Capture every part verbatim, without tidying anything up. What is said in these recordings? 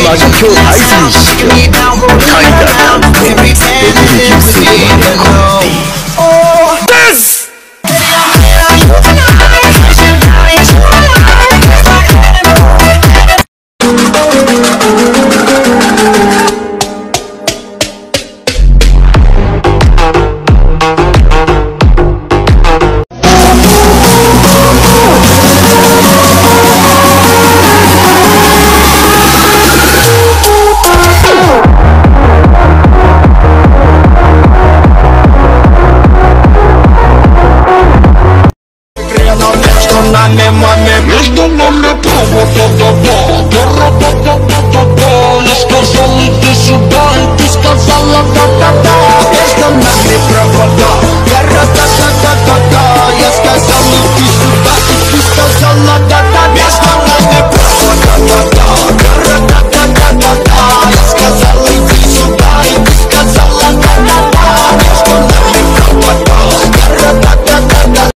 は実況大戦士海がデビルギウスはこです。 Между нами провод, я сказал иди сюда, и ты сказала да-да-да. Между нами провода, да-да-да-да-да-да. Я сказал иди сюда, и ты сказала да-да-да. Между нами провода, да-да-да-да-да-да. Я сказал иди сюда, и ты сказала да-да-да. Между нами провода, да-да-да-да-да.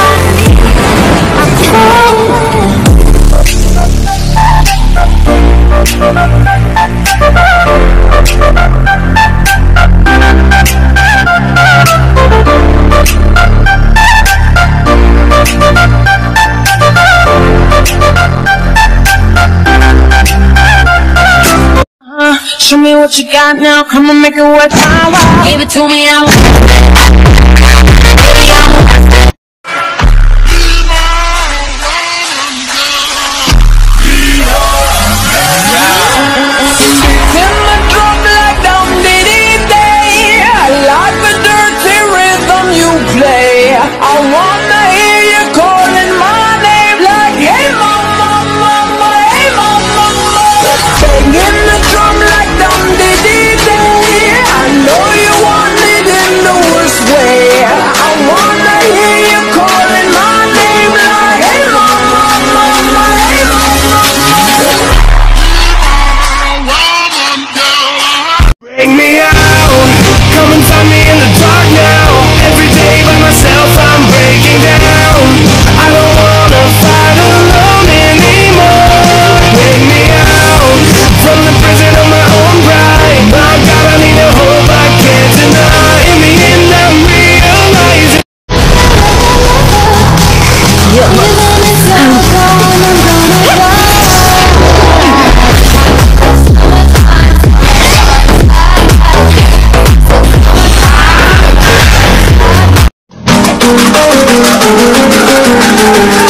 Show me what you got now, come on, make it worth my while. Give it to me, I want it. Baby, I want it. Spin my drum like down diddy day. I like the dirty rhythm you play. I wanna hear you calling my name like, hey mama, mama, hey mama, mama. Banging the drum like down diddy day. I know you want it in the worst way. I wanna hear you calling my name like, hey mama, mama, hey mama, mama. Bring me out, come and find me in the dark now. Every day by myself I'm breaking down. I don't wanna fight alone anymore. Bring me out, from the prison of my own pride. My God, I need a hope I can't deny. In the end I'm realizing Oh,